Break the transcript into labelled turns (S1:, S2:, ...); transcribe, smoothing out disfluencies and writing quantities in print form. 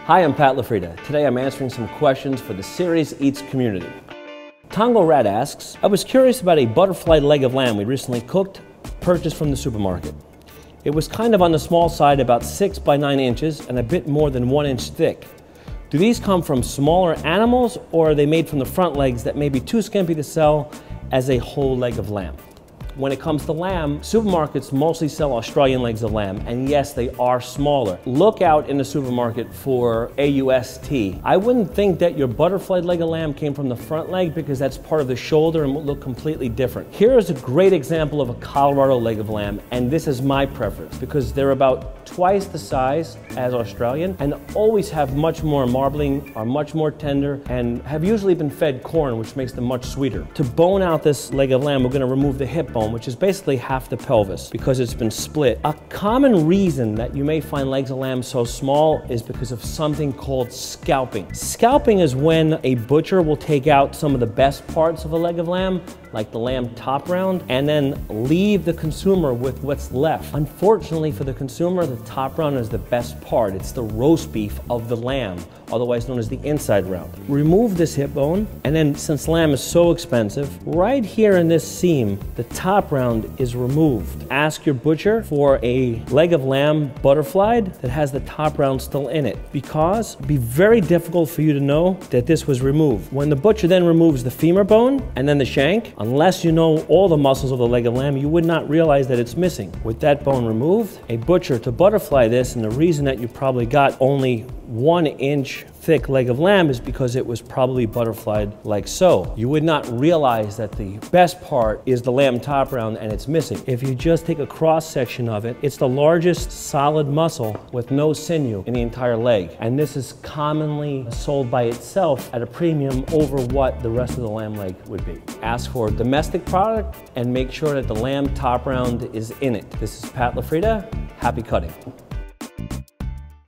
S1: Hi, I'm Pat LaFrieda. Today I'm answering some questions for the Series Eats community. Tongo Rat asks, I was curious about a butterfly leg of lamb we recently purchased from the supermarket. It was kind of on the small side, about 6 by 9 inches and a bit more than 1 inch thick. Do these come from smaller animals, or are they made from the front legs that may be too skimpy to sell as a whole leg of lamb? When it comes to lamb, supermarkets mostly sell Australian legs of lamb, and yes, they are smaller. Look out in the supermarket for AUST. I wouldn't think that your butterfly leg of lamb came from the front leg, because that's part of the shoulder and will look completely different. Here is a great example of a Colorado leg of lamb, and this is my preference because they're about twice the size as Australian and always have much more marbling, are much more tender, and have usually been fed corn, which makes them much sweeter. To bone out this leg of lamb, we're going to remove the hip bone, which is basically half the pelvis because it's been split. A common reason that you may find legs of lamb so small is because of something called scalping. Scalping is when a butcher will take out some of the best parts of a leg of lamb, like the lamb top round, and then leave the consumer with what's left. Unfortunately for the consumer, the top round is the best part. It's the roast beef of the lamb, otherwise known as the inside round. Remove this hip bone, and then since lamb is so expensive, right here in this seam, the top round is removed. Ask your butcher for a leg of lamb butterflied that has the top round still in it, because it'd be very difficult for you to know that this was removed. When the butcher then removes the femur bone and then the shank, unless you know all the muscles of the leg of lamb, you would not realize that it's missing. With that bone removed, a butcher to butterfly this, and the reason that you probably got only 1 inch thick leg of lamb is because it was probably butterflied like so. You would not realize that the best part is the lamb top round and it's missing. If you just take a cross section of it, it's the largest solid muscle with no sinew in the entire leg. And this is commonly sold by itself at a premium over what the rest of the lamb leg would be. Ask for a domestic product and make sure that the lamb top round is in it. This is Pat LaFrieda. Happy cutting.